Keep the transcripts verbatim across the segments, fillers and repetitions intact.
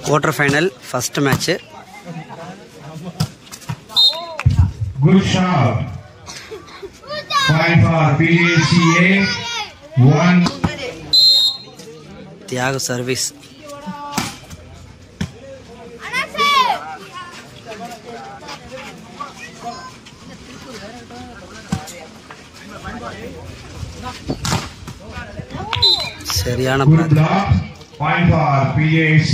quarter final first match. Good shot. Point for P A C A. One. Thiago service. Seriana good block. Point for P A C.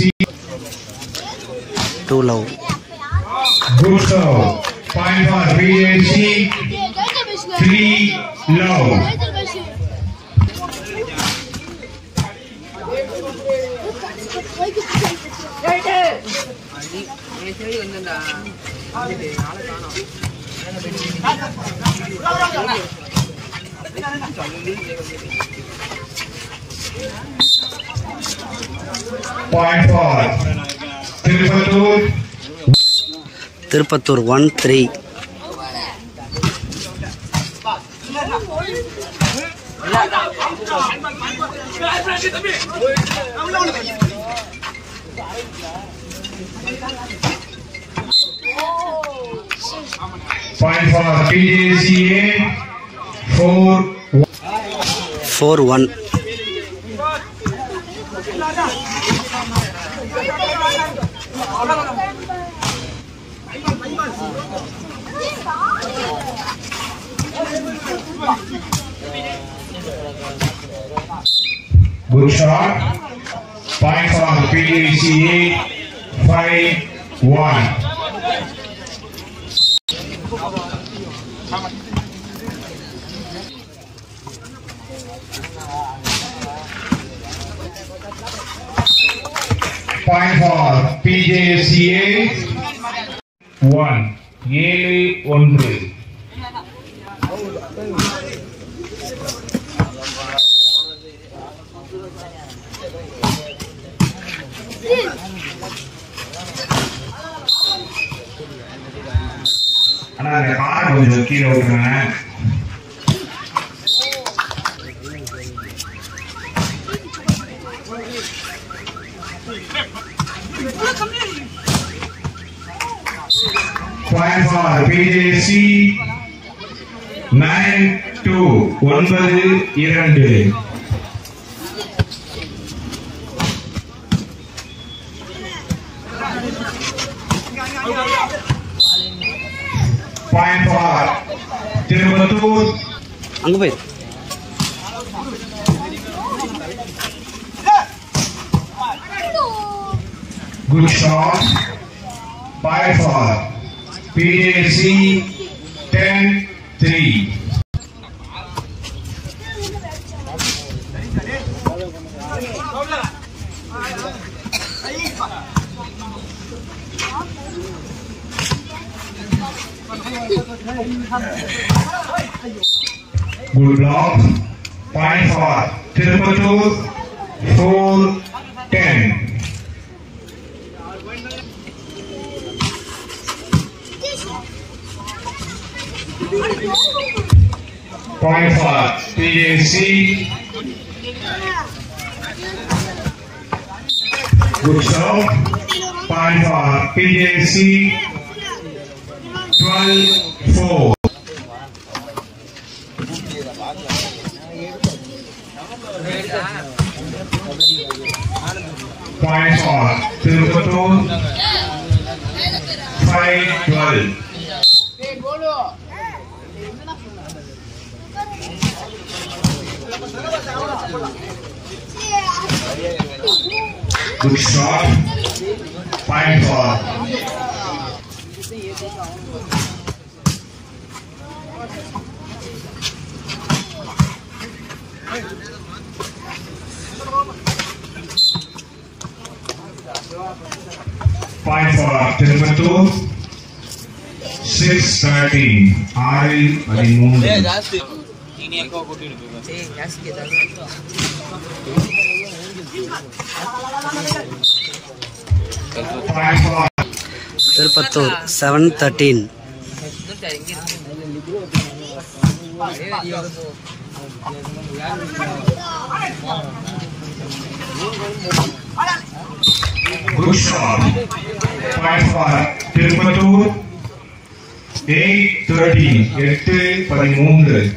Too low. Good serve. Point for P A C. Three low. Point for thirupattur. Thirupattur one three. Point for P A C A. Four. Four one. Good shot. Point for P A C A. Five one. Point for P J C A. One. ஏழு ஒன்று. ஆனா அந்த car கொஞ்சம் கீழே விட்டுருங்க. Point for P J C nine two ஒன்பது இரண்டு. Point for thirupattur. அங்க போய். Good shot. Point for P A C ten three. Good block. Point for thirupattur. Four ten. Point for P A C. Good serve. Point for P A C. twelve four. Point for thirupattur. five twelve. Good shot. Point for Point for thirupattur. six thirteen. ஆறு பதிமூன்று. Point for Thirupattur seven thirteen. Good shot. Point for Thirupattur. eight thirteen. eight thirteen.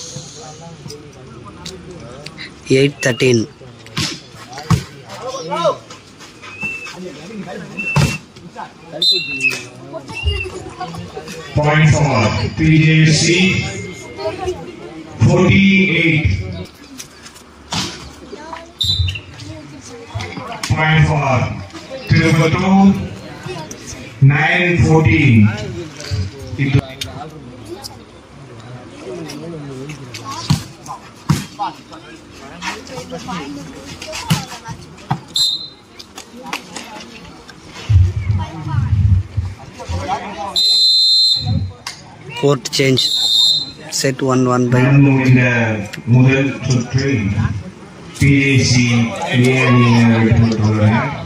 eight thirteen. Point for P J C. forty-eight. Point for Thirupattur. nine fourteen. Court change. Set one one by இந்த முதல் சுற்றில் P J C ஏ அணியினர் வெற்றி பெற்றுள்ளனர்.